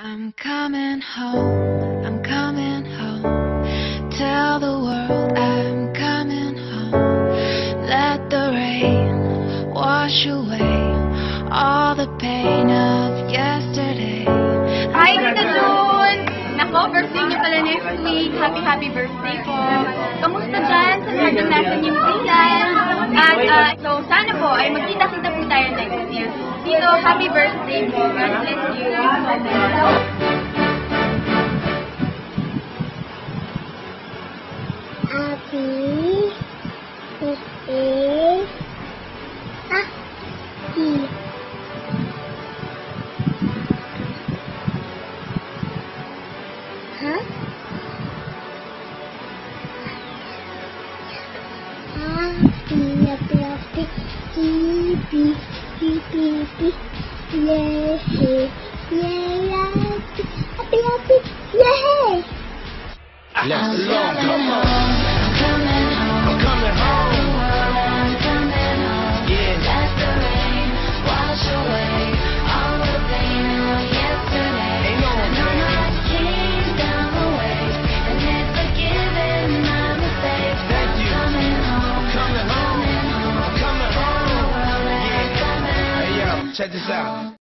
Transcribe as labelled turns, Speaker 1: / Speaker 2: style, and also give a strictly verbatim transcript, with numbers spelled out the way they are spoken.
Speaker 1: I'm coming home, I'm coming home. Tell the world I'm coming home. Let the rain wash away all the pain of yesterday.
Speaker 2: Hi, Tita June! Nako, birthday niyo pala next week. Happy, happy birthday po. Kamusta dyan sa mga na nasa New Zealand? At uh, so, sana po ay magkita-kita po tayo next year. Tito, happy birthday po. God bless you.
Speaker 3: Happy birthday, Happy. Huh? Happy birthday, happy, happy, happy, yay, yay, happy, happy, happy, yay.
Speaker 4: Let's go.
Speaker 1: Come on. I'm coming home.
Speaker 4: I'm coming home.
Speaker 1: The world, I'm coming home.
Speaker 4: Yeah.
Speaker 1: Let the rain wash away all the pain of yesterday.
Speaker 4: Ain't no
Speaker 1: I know
Speaker 4: pain.
Speaker 1: my king's down the way, and it's forgiving my mistakes.
Speaker 4: Thank you.
Speaker 1: I'm coming home.
Speaker 4: I'm coming home.
Speaker 1: Coming home.
Speaker 4: I'm coming
Speaker 1: The
Speaker 4: home.
Speaker 1: world, I'm
Speaker 4: Yeah.
Speaker 1: coming
Speaker 4: Hey yo,
Speaker 1: home.
Speaker 4: check this out.